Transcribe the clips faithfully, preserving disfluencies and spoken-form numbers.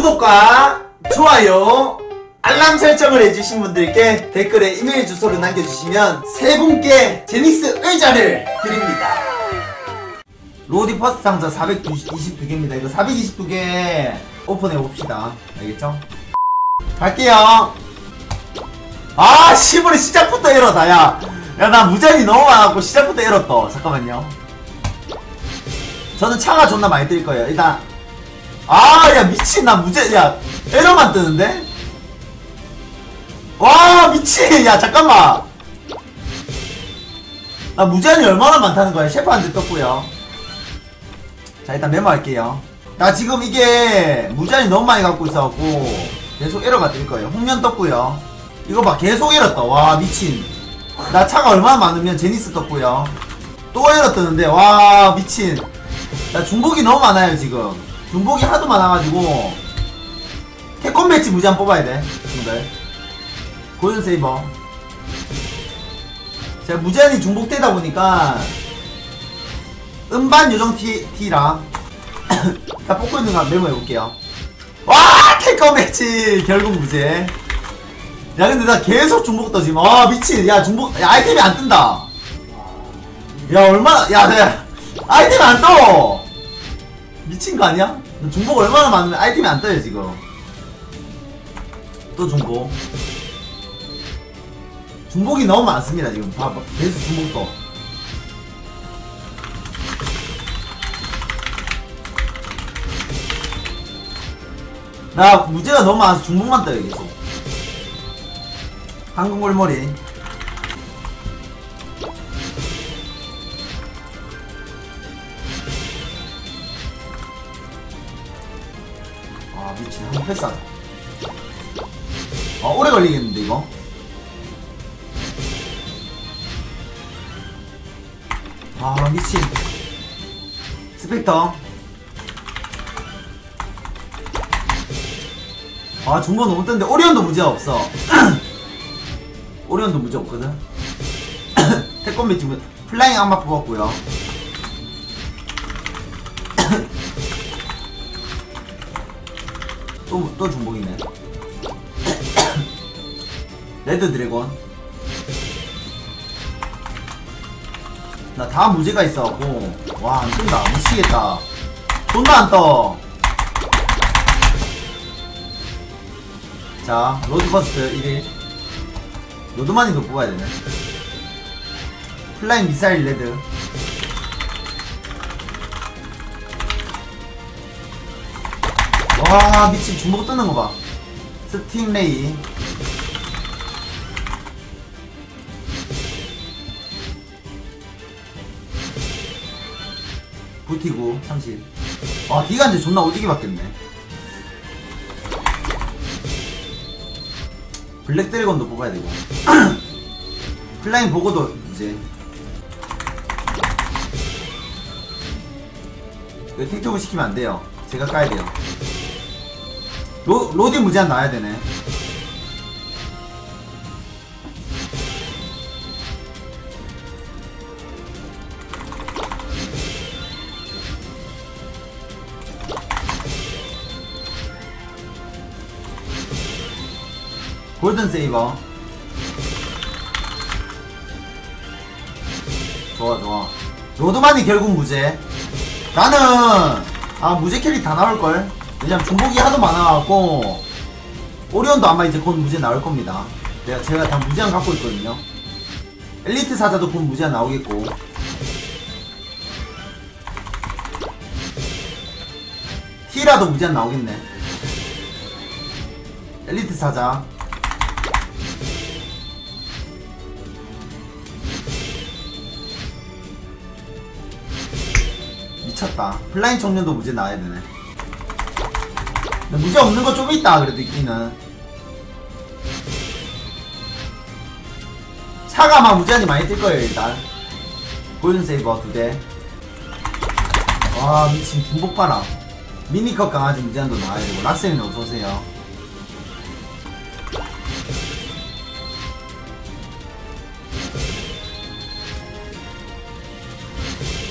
구독과 좋아요 알람 설정을 해주신 분들께 댓글에 이메일 주소를 남겨주시면 세 분께 제닉스 의자를 드립니다. 로디 퍼스트 상자 사백이십이 개입니다. 이거 사백이십이 개 오픈해봅시다. 알겠죠? 갈게요. 아 시벌이 시작부터 에러다. 야 야 나 무제한이 너무 많아갖고 시작부터 에러 떠. 잠깐만요. 저는 차가 존나 많이 뜰 거예요. 일단 아 야 미친. 나 무제 야 에러만 뜨는데? 와 미친. 야 잠깐만. 나 무제한이 얼마나 많다는 거야. 셰프한테 떴고요. 자 일단 메모할게요. 나 지금 이게 무제한이 너무 많이 갖고 있어갖고 계속 에러가 뜰 거예요. 홍련 떴고요. 이거 봐 계속 에러 떠. 와 미친. 나 차가 얼마나 많으면 제니스 떴고요. 또 에러 뜨는데 와 미친. 나 중복이 너무 많아요 지금. 중복이 하도 많아가지고 태권 배치 무제한 뽑아야 돼 친구들. 골든 세이버. 제가 무제한이 중복되다 보니까 음반 요정 티, 티랑 다 뽑고 있는 거 메모해볼게요. 와 태권 배치 결국 무제. 야 근데 나 계속 중복 떠 지금. 아 미친. 야 중복 야 아이템이 안 뜬다. 야 얼마나 야 야 아이템이 안 떠. 미친 거 아니야? 중복 얼마나 많은데 아이템이 안 떠요 지금. 또 중복. 중복이 너무 많습니다 지금. 봐봐 계속 중복 떠. 나 무제가 너무 많아서 중복만 떠요 계속. 황금골머리. 아 미친. 한번 패스하자. 아 오래 걸리겠는데 이거. 아 미친. 스펙터. 아 중복 너무 뜨는데 오리온도 문제가 없어. 오리온도 문제 없거든. 태권 배치 플라잉 악마 뽑았고요. 또, 또 중복이네. 레드 드래곤. 나 다 무제가 있어갖고 와 안뜬다. 미치겠다. 존나 안떠. 자 로드버스트 일 일. 로드마니도 뽑아야 되네. 플라잉 미사일 레드. 와 미친. 중복 뜨는 거 봐. 스팅레이. 부티구 삼십. 와 D가 이제 존나 오지게 바뀌었네. 블랙 드래곤도 뽑아야 되고. 플라잉 보고도 이제 이거 택트오브 시키면 안 돼요. 제가 까야 돼요. 로, 로디 무제한 나와야 되네. 골든 세이버. 좋아 좋아. 로드만이 결국 무제. 나는 아 무제 캐릭 다 나올걸. 왜냐면 중복이 하도 많아갖고. 오리온도 아마 이제 곧 무제 나올 겁니다. 내가 제가 다 무제한 갖고 있거든요. 엘리트 사자도 곧 무제한 나오겠고. 히라도 무제한 나오겠네. 엘리트 사자. 미쳤다. 플라잉 청년도 무제 나와야 되네. 무제 없는 거 좀 있다. 그래도 있기는. 차가 막 무제한이 많이 뜰 거예요 일단. 골든 세이버 두 대. 와 미친. 중복 봐라. 미니컵 강아지 무제한도 나와야 되고. 락쌤이 어서오세요.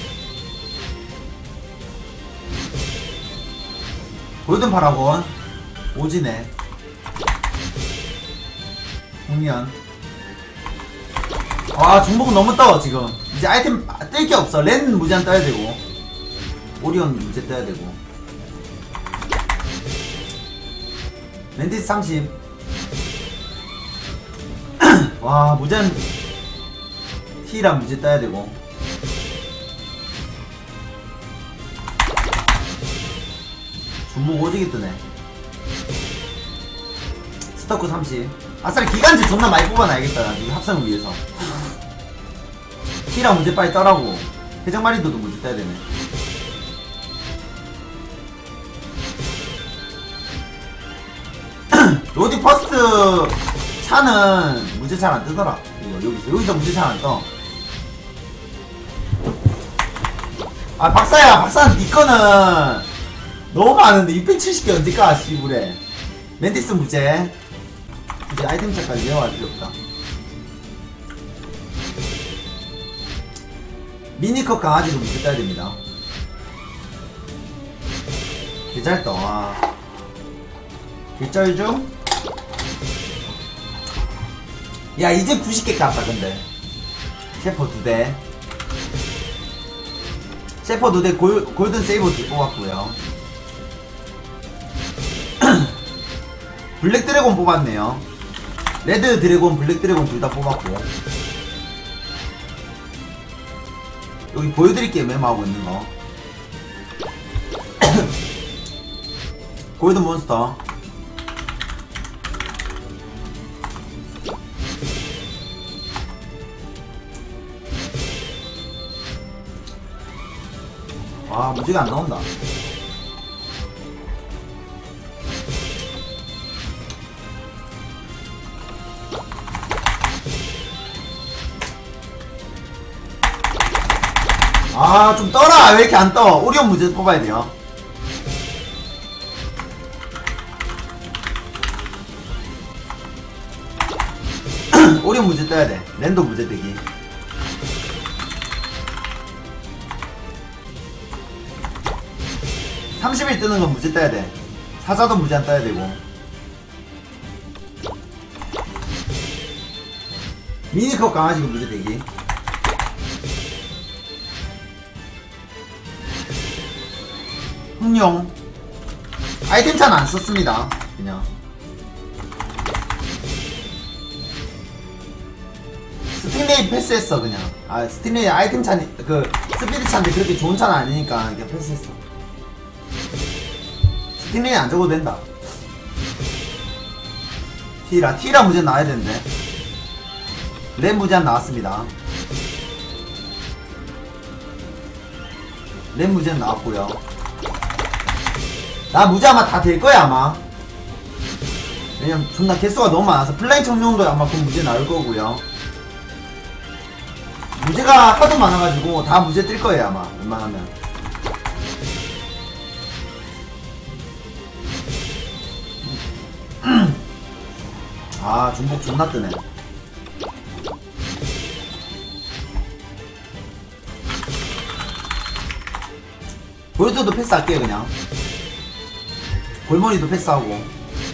골든 파라곤 오지네. 홍련. 와, 중복은 너무 떠, 지금. 이제 아이템 뜰 게 없어. 렌 무제한 떠야 되고. 오리온 무제 떠야 되고. 멘티스 삼십. 와, 무제한 T랑 무제 떠야 되고. 중복 오지게 뜨네. 스토크 삼십. 아싸리 기간제 존나 많이 뽑아놔야겠다. 나중에 합성을 위해서. T랑 문제 빨리 떠라고. 해적마리도도 문제 떠야 되네. 로디 퍼스트 차는 문제 잘 안 뜨더라. 이거 여기서 여기서 문제 잘 안 떠. 아, 박사야, 박사는 니 거는 너무 많은데 육백칠십 개 언제 까? 씨부래. 멘티스 무제. 이제 아이템 차까지 외워할 필요 없다. 미니컵 강아지도 문제 따야 됩니다. 개잘 떠. 와. 개쩔 중? 야, 이제 구십 개 깠다, 근데. 셰퍼 두 대. 셰퍼 두 대, 골, 골든 세이버 두 뽑았고요. 블랙 드래곤 뽑았네요. 레드 드래곤, 블랙 드래곤 둘 다 뽑았고. 여기 보여드릴게요, 메모하고 있는 거. 골든 몬스터. 와, 무지가 안 나온다. 아, 좀 떠라. 왜 이렇게 안 떠? 오리온 무제 뽑아야 돼요. 오리온 무제 떠야 돼. 랜덤 무제 뜨기. 삼십 일 뜨는 건 무제 떠야 돼. 사자도 무제 안 떠야 되고. 미니컵 강아지가 무제 되기. 흑룡. 아이템 차는 안 썼습니다. 그냥. 스팅레이 패스했어, 그냥. 아, 스팅레이 아이템 차, 그, 스피드 차인데 그렇게 좋은 차는 아니니까 그냥 패스했어. 스팅레이 안 적어도 된다. 티라, 티라 무제한 나와야 되는데. 렌 무제한 나왔습니다. 렌 무제한 나왔고요. 나 무제 아마 다 될 거야, 아마. 왜냐면 존나 개수가 너무 많아서 플라잉 청룡도 아마 그 무제 나올 거고요. 무제가 하도 많아가지고 다 무제 뜰 거예요, 아마. 웬만하면. 아, 중복 존나 뜨네. 볼트도 패스할게요, 그냥. 골머리도 패스하고.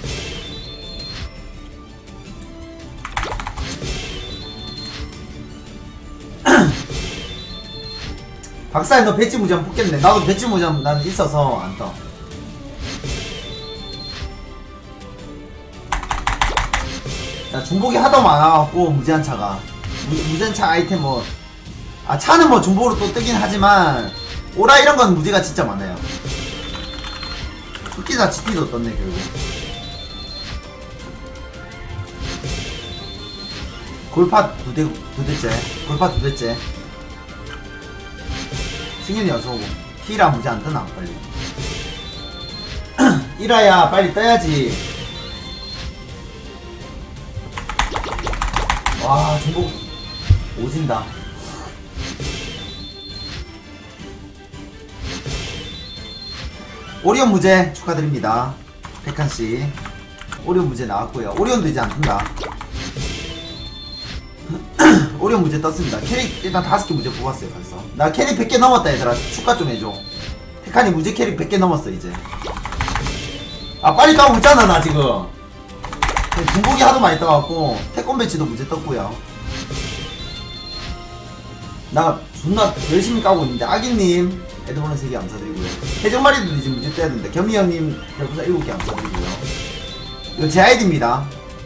박사야, 너 배지 무제한 뽑겠네. 나도 배지 무제한 난 있어서 안 떠. 자, 중복이 하도 많아갖고 무제한 차가 무, 무제한 차 아이템 뭐, 아, 차는 뭐 중복으로 또 뜨긴 하지만 오라 이런 건 무제가 진짜 많아요. 흑기사 지티도 떴네, 결국. 골파 두 대, 두 대째. 골파 두 대째. 승현이 어서오고. 키라 무제 안 뜨나, 빨리. 이라야, 빨리 떠야지. 와, 중복 오진다. 오리온 무제 축하드립니다. 백한씨. 오리온 무제 나왔고요. 오리온도 이제 안 뜬다. 오리온 무제 떴습니다. 캐릭 일단 다섯 개 무제 뽑았어요, 벌써. 나 캐릭 백 개 넘었다, 얘들아. 축하 좀 해줘. 백한이 무제 캐릭 백 개 넘었어, 이제. 아 빨리 까고 있잖아 나 지금. 중복이 하도 많이 떠갖고 태권 배치도 문제 떴고요. 나 존나 열심히 까고 있는데 아기님 에드버런 세 개 감사드리고요. 해적마리도 이제 문제 떠야 된다. 겸이 형님 별풍선 일곱 개 감사드리고요. 이거 제 아이디입니다.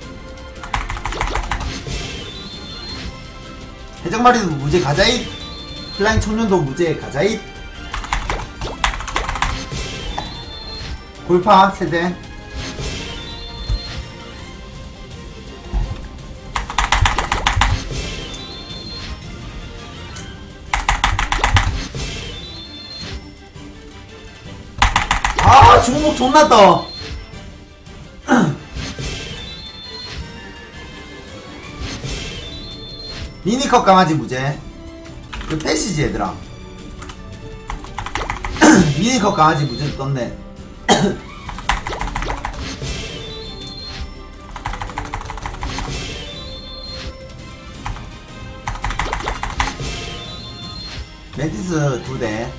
해적마리도 무제 가자잇. 플라잉 청년도 무제 가자잇. 골파 세대. 아 중복 존나 떠. 미니컵 강아지 무제. 그 패시지 얘들아. 미니컵 강아지 무제도 떴네. 멘티스 두 대.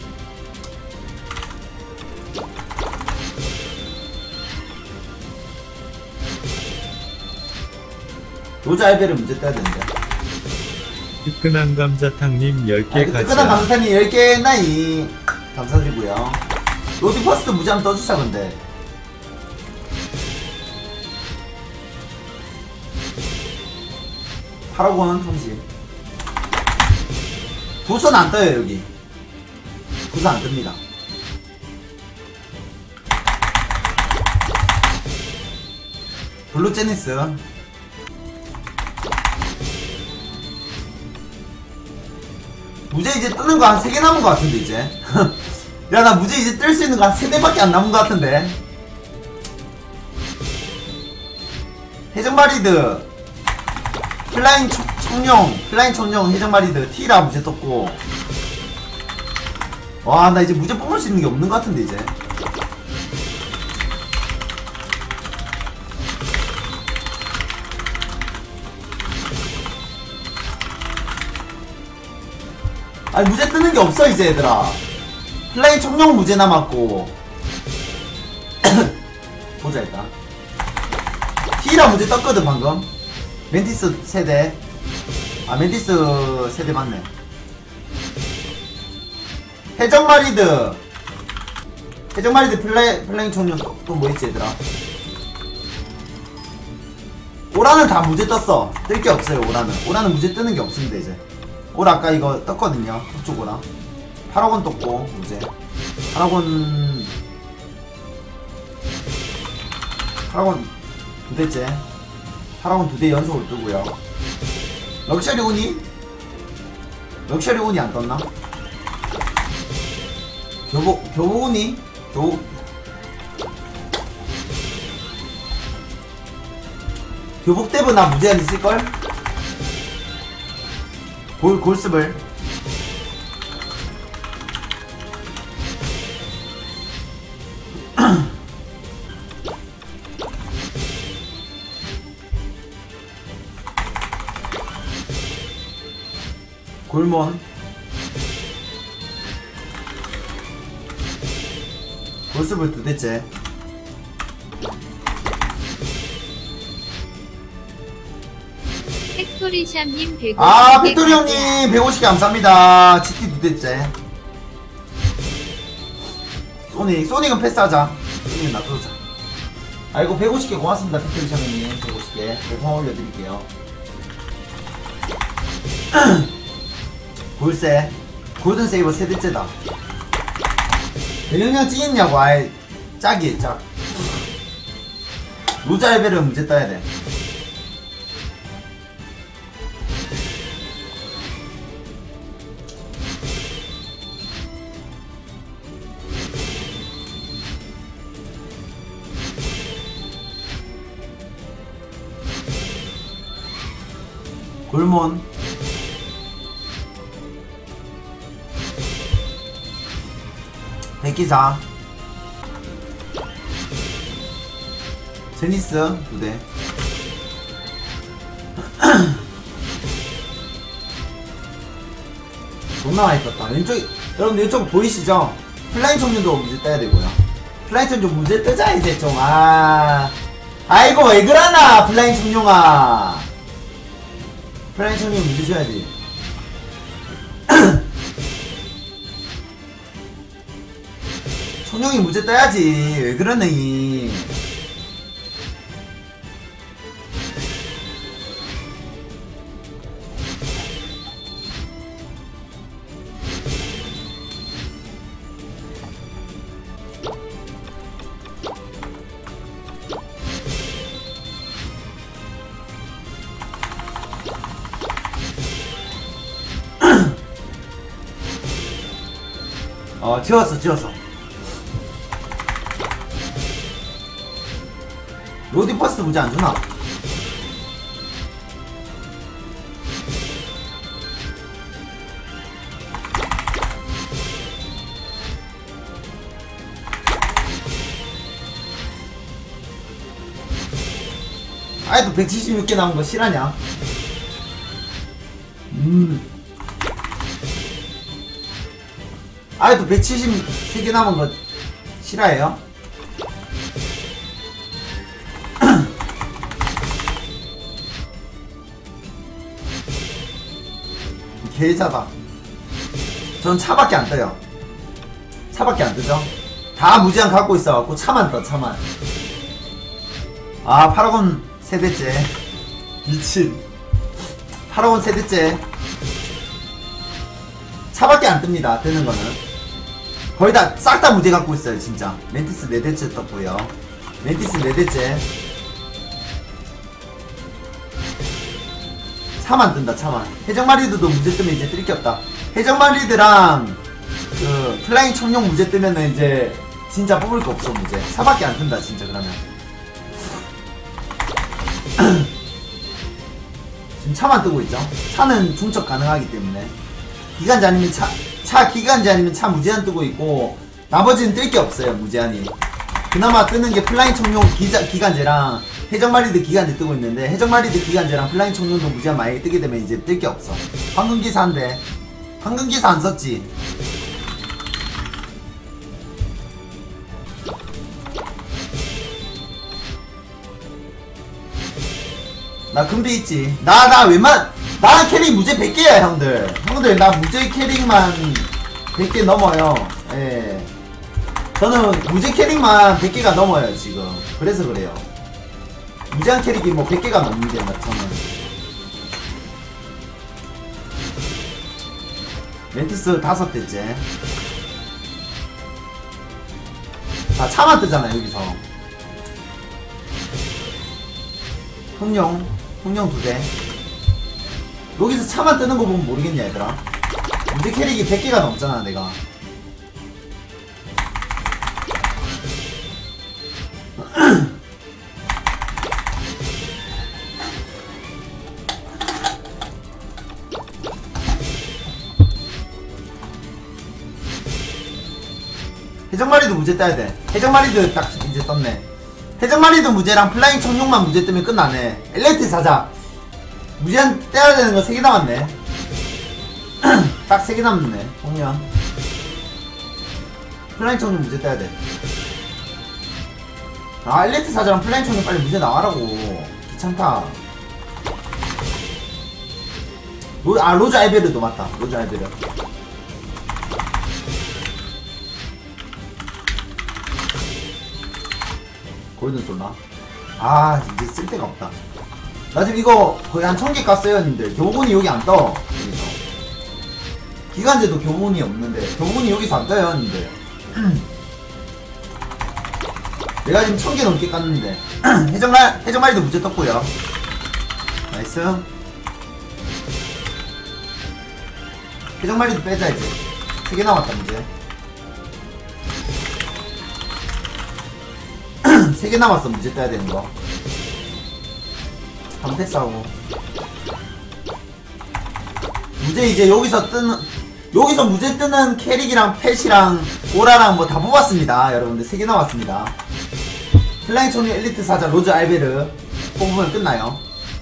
로자 알베를 문제 떠야 되는데. 뜨끈한 감자탕님 열 개 아, 가자. 뜨끈한 감사탕님 열 개 나이 감사드리고요. 로디 퍼스트 무제 한번 떠주자 근데. 팔억 원 삼십. 구선 안 떠요 여기. 구선 안 뜹니다. 블루 제니스. 무제 이제 뜨는 거 한 세 개 남은 거 같은데 이제. 야 나 무제 이제 뜰 수 있는 거 한 세 대밖에 안 남은 거 같은데. 해적마리드 플라잉 청, 청룡 플라잉 청룡 해적마리드 티라 무제 떴고. 와 나 이제 무제 뽑을 수 있는 게 없는 거 같은데 이제. 아니 무제 뜨는 게 없어 이제 얘들아. 플라잉 청룡 무제 남았고. 보자 일단. 티라 무제 떴거든 방금. 멘티스 세대. 아 멘티스 세대 맞네. 해적마리드 해적마리드 플레, 플라잉 청룡 또 뭐 있지 얘들아. 오라는 다 무제 떴어. 뜰 게 없어요 오라는. 오라는 무제 뜨는 게 없습니다 이제. 오라 아까 이거 떴거든요. 그쪽 오라 팔억 원 떴고 무제. 팔억 원 팔억 원 두 대째. 팔억 원 두 대 연속으로 뜨고요. 럭셔리 운이 럭셔리 운이 안 떴나? 교복 교복 운이 교복 교복 대부 나 무제한 있을걸? 골, 골습을. 골몬. 골습을 두 대째. 팩토리샵님 백오십 개. 아 팩토리 형님 백오십 개 감사합니다. 지티 두 대째. 소닉 소닉은 패스하자. 소닉은 놔두자. 아이고 백오십 개 고맙습니다. 팩토리 샵님 백오십 개 고마워 올려드릴게요. 골세 골든세이버 세 대째다. 대령량 찌겠냐고. 아이 짝이 짝. 로자레벨은 문제 따야 돼. 골몬 백기사 제니스 두대. 존나 많이 떴다. 왼쪽 여러분 왼쪽 보이시죠? 플라잉 청년도 문제 따야 되고요. 플라잉 청룡 좀 문제 뜨자 이제 좀. 아 아이고 왜 그러나 플라잉 청룡아. 플라잉 청룡 문제 줘야지. 청룡이 문제 떠야지. 왜 그러니. 어 지웠어 지웠어. 로디 퍼스트 문제 안주나? 아이도 백칠십육 개 남은 거 실화냐? 음 아이도 백칠십삼 개 남은 거 실화예요? 개자다. 전 차밖에 안 떠요. 차밖에 안 뜨죠? 다 무제한 갖고 있어갖고 차만 떠 차만. 아 파라곤 세대째. 미친. 파라곤 세대째. 차밖에 안 뜹니다. 뜨는 거는 거의 다 싹 다 무제 갖고 있어요 진짜. 멘티스 네 대째 떴고요. 멘티스 네 대째. 차만 뜬다 차만. 해적마리드도 무제 뜨면 이제 뜰 게 없다. 해적마리드랑 그 플라잉 청룡 무제 뜨면은 이제 진짜 뽑을 거 없어 무제. 차밖에 안 뜬다 진짜 그러면. 지금 차만 뜨고 있죠. 차는 중첩 가능하기 때문에. 기간제 아니면 차, 차 기간제 아니면 차 무제한 뜨고 있고 나머지는 뜰 게 없어요 무제한이. 그나마 뜨는 게 플라잉 청룡 기자, 기간제랑 해적마리드 기간제 뜨고 있는데 해적마리드 기간제랑 플라잉 청룡도 무제한 만약에 뜨게 되면 이제 뜰 게 없어. 황금기사인데 황금기사 안 썼지. 나 금비 있지. 나 나 웬만 나는 캐릭 무제 백 개야 형들. 형들 나 무제 캐릭만 백 개 넘어요. 예. 저는 무제 캐릭만 백 개가 넘어요 지금. 그래서 그래요. 무제한 캐릭이 뭐 백 개가 넘는데 저는. 멘티스 다섯 대째. 자 차만 뜨잖아 여기서. 흥룡 흥룡 두 대. 여기서 차만 뜨는 거 보면 모르겠냐 얘들아. 무제 캐릭이 백 개가 넘잖아 내가. 해적마리도 무제 따야 돼. 해적마리도 딱 이제 떴네. 해적마리도 무제랑 플라잉 청룡만 무제 뜨면 끝나네. 엘리트 사자 무제한 떼야 되는 거 세 개 남았네. 딱 세 개 남았네. 홍련 플라잉 청룡 무제 따야 돼. 아 엘리트 사자랑 플라잉 청룡 빨리 무제 나와라고. 귀찮다. 로, 아 로즈 알베르도 맞다. 로즈 알베르. 골든 쏠나? 아 이제 쓸데가 없다. 나 지금 이거 거의 한 천 개 깠어요 님들. 교본이 여기 안 떠. 여기서 기간제도 교본이 없는데 교본이 여기서 안 떠요 님들. 내가 지금 천 개 넘게 깠는데. 해적말, 해적말이도 무제 떴고요. 나이스. 해적말이도 빼자 이제. 세 개 남았다 이제. 세 개 남았어 무제 떠야 되는 거. 방패 싸우고 무제 이제 여기서 뜨는 여기서 무제 뜨는 캐릭이랑 펫이랑 오라랑 뭐 다 뽑았습니다 여러분들. 세 개 남았습니다. 플라잉 청룡 엘리트 사자 로즈 알베르 뽑으면 끝나요.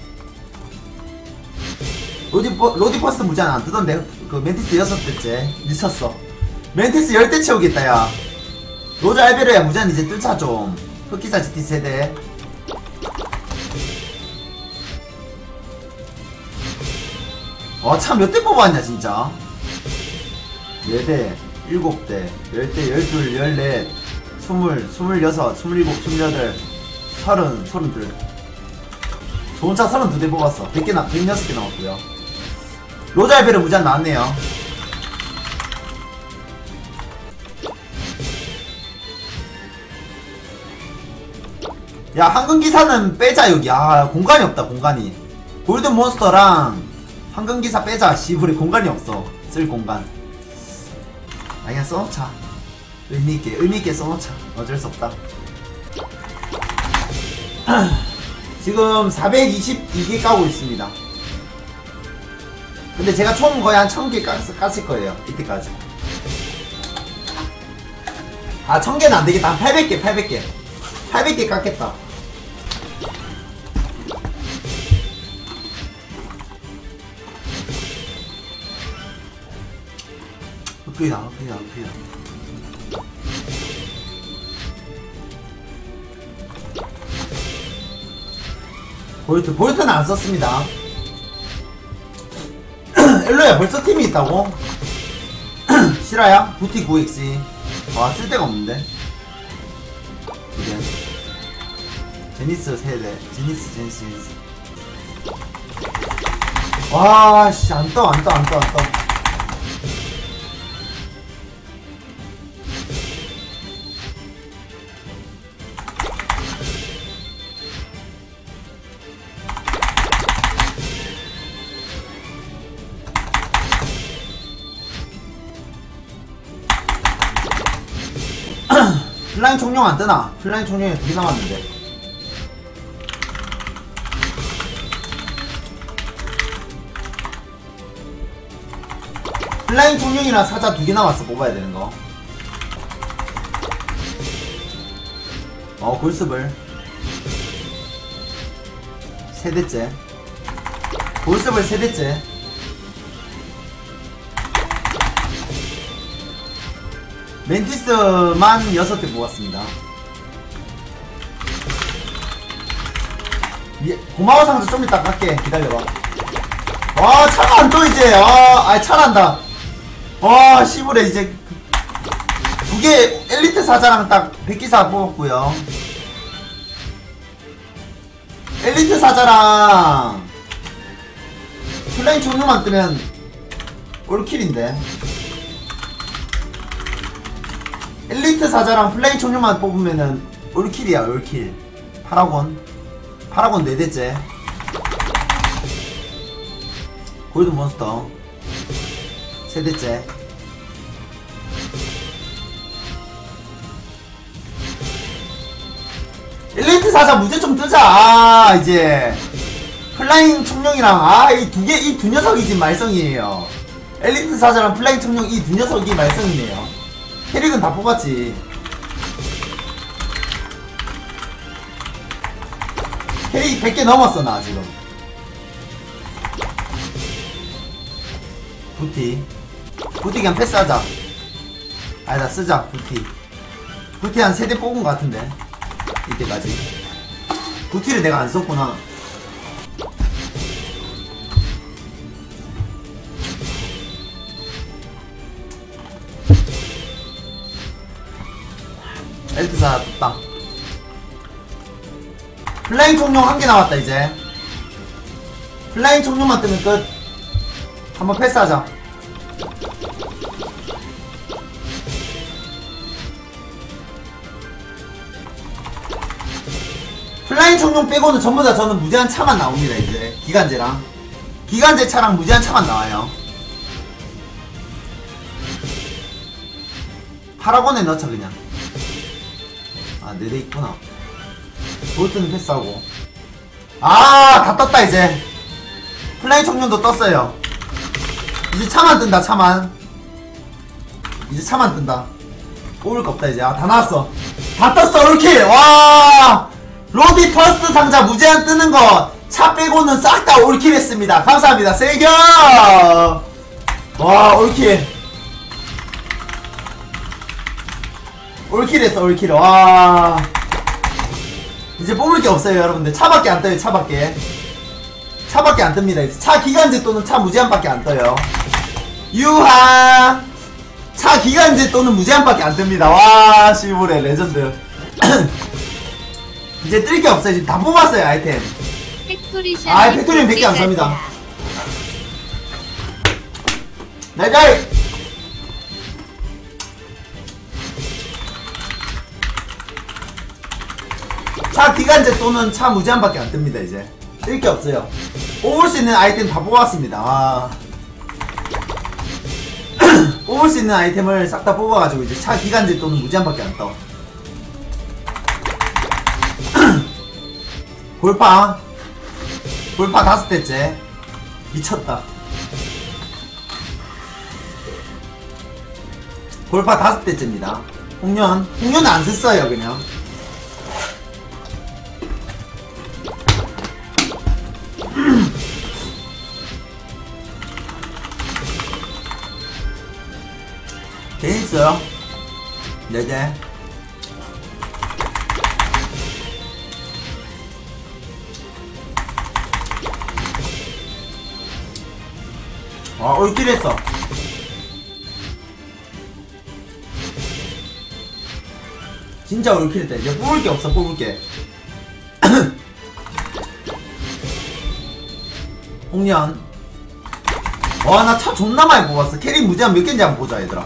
로디, 로디 퍼스트 무제 안 뜨던데. 그 멘티스 여섯 대째 미쳤어. 멘티스 열 대 채우겠다 야. 로자 알베르야 무제한 이제 뜰차 좀. 흑기사 지티 세대. 와 참 몇 대 뽑았냐 진짜. 네 대, 일곱 대, 열 대, 열둘, 열넷, 스물, 스물여섯, 스물일곱, 스물여덟, 서른, 서른둘. 좋은 차 서른두 대 뽑았어. 백 개 나, 백육 개 나왔고요. 로잘베르 무제한 나왔네요. 야 황금기사는 빼자 여기. 아 공간이 없다 공간이. 골든몬스터랑 황금기사 빼자. 씨부리 공간이 없어. 쓸 공간. 아 그냥 써놓자. 의미있게 의미있게 써놓자. 어쩔 수 없다. 지금 사백이십이 개 까고 있습니다. 근데 제가 총 거의 한 천 개 깠, 깠을 거예요 이때까지. 아 천 개는 안되겠다. 한 팔백 개 팔백 개 팔백 개 깠겠다. 흑이다 흑이다 흑이다. 볼트 볼트는 안 썼습니다. 엘로야 벌써 팀이 있다고? 실화야? 부티 구 엑스. 와 쓸데가 없는데. 이게 제니스 세대. 제니스 제니스 제니스. 와씨 안떠 안떠 안떠 안떠. 플라잉 총룡 안 뜨나? 플라잉 총룡이 두 개 남았는데. 플라잉 총룡이랑 사자 두 개 남았어. 뽑아야 되는 거. 어 골습을 세 대째. 골습을 세 대째. 멘티스만 여섯 대 모았습니다. 예, 고마워 상자 좀 이따 깎게. 기다려봐. 와 차가 안 떠 이제. 아 아이 차란다. 와 시부레 이제 두 개 엘리트 사자랑 딱 백기사 뽑았고요. 엘리트 사자랑 플레인 종류만 뜨면 올킬인데. 엘리트 사자랑 플레이 총류만 뽑으면은 올킬이야 올킬. 파라곤 파라곤 네 대째. 골든몬스터 세 대째. 엘리트 사자 무제 좀 뜨자. 아 이제 플라잉 총룡이랑 아 이 두 개 이 두 녀석이 지금 말썽이에요. 엘리트 사자랑 플라잉 총룡 이 두 녀석이 말썽이네요. 캐릭은 다 뽑았지. 캐릭이 백 개 넘었어 나 지금. 부티 부티 그냥 패스하자. 아니다 쓰자. 부티 부티 한 세 대 뽑은 것 같은데 이때까지. 부티를 내가 안 썼구나. 엘트사 떴다. 플라잉 총룡 한 개 나왔다 이제. 플라잉 총룡만 뜨면 끝. 한번 패스하자. 플라잉 총룡 빼고는 전부 다 저는 무제한 차만 나옵니다 이제. 기간제랑 기간제 차랑 무제한 차만 나와요. 파라곤에 넣자 그냥. 아, 네 대 있구나. 볼트는 패스하고. 아, 다 떴다, 이제. 플라잉 청룡도 떴어요. 이제 차만 뜬다, 차만. 이제 차만 뜬다. 뽑을 거 없다, 이제. 아, 다 나왔어. 다 떴어, 올킬! 와! 로디 퍼스트 상자 무제한 뜨는 거, 차 빼고는 싹 다 올킬 했습니다. 감사합니다. 세겨! 와, 올킬. 올킬 했어 올킬. 와 이제 뽑을 게 없어요 여러분들. 차밖에 안 떠요. 차밖에 차밖에 안 뜹니다. 이제 차 기간제 또는 차 무제한밖에 안 떠요. 유하 차 기간제 또는 무제한밖에 안 뜹니다. 와 시부레 레전드. 이제 뜰 게 없어요. 지금 다 뽑았어요 아이템. 아 팩토리는 백 개 감사합니다. 날잘 차 기간제 또는 차 무제한밖에 안 뜹니다. 이제 뜰 게 없어요. 뽑을 수 있는 아이템 다 뽑았습니다. 아. 뽑을 수 있는 아이템을 싹 다 뽑아가지고 이제 차 기간제 또는 무제한밖에 안 떠. 골파 골파 다섯 대째 미쳤다. 골파 다섯 대째입니다. 홍련 홍련은 안 썼어요 그냥. 재밌어요. 네네. 와 올킬했어. 진짜 올킬했다. 이제 뽑을 게 없어 뽑을 게. 홍련. 와 나 차 존나 많이 뽑았어. 캐릭 무제한 몇 개인지 한번 보자 얘들아.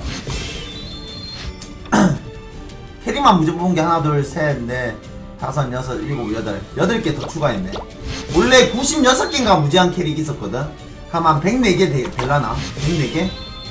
캐릭만 무제 뽑은 게 하나 둘 셋 넷 다섯 여섯 일곱 여덟 여덟 개 더 추가했네. 원래 구십육 개인가 무제한 캐릭 있었거든. 한 백사 개 되, 될라나? 백사 개?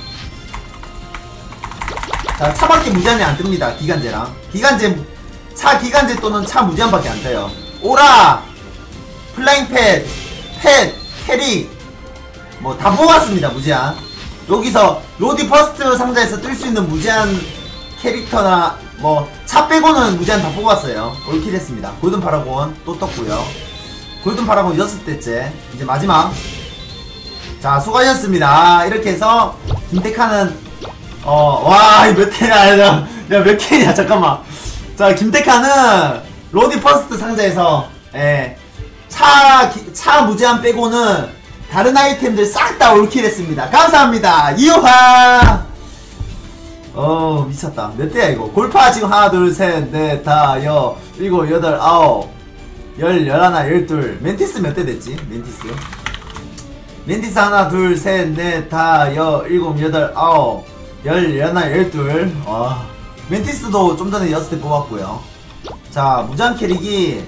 자 차밖에 무제한이 안 뜹니다. 기간제랑 기간제 차 기간제 또는 차 무제한밖에 안 떠요. 오라 플라잉 팻 팻 캐릭 뭐 다 뽑았습니다. 무제한. 여기서 로디 퍼스트 상자에서 뜰 수 있는 무제한 캐릭터나 뭐 차 빼고는 무제한 다 뽑았어요. 올킬 했습니다. 골든 파라곤 또 떴고요. 골든 파라곤 여섯 대째 이제 마지막. 자 수고하셨습니다. 이렇게 해서 김태카는 어와 몇 개냐 야 몇 개냐 잠깐만. 자 김태카는 로디 퍼스트 상자에서 예, 차, 기, 차 무제한 빼고는 다른 아이템들 싹 다 올킬 했습니다. 감사합니다. 이호하 어 미쳤다. 몇 대야 이거. 골파 지금 하나 둘 셋 넷 다 여 일곱 여덟 아홉 열 열하나 열둘. 멘티스 몇 대 됐지? 멘티스 멘티스 하나 둘 셋 넷 다 여 일곱 여덟 아홉 열 열하나 열둘. 와 멘티스도 좀 전에 여섯 대 뽑았고요. 자 무제한 캐릭이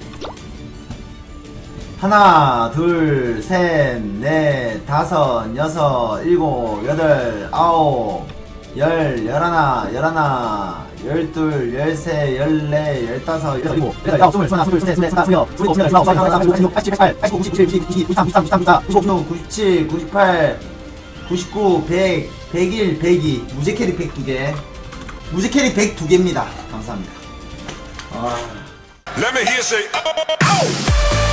하나 둘 셋 넷 다섯 여섯 일곱 여덟 아홉 열 열하나 열하나 열둘 열세 열네 열다섯 열일곱 열여덟 스물 스물하나 스물둘 스물넷 스물다섯 스물여섯 스물일곱 스물여덟 스물아홉 스물칠 팔십 팔십구 구십 구십일 구십이 구십이 구십삼 구십사 구십사 구십육 구십칠 구십팔 구십구 백 백일 백이 무제 캐릭 백두 개 무제 캐릭 백두 개입니다. 감사합니다. 아. Let me hear say, oh, oh.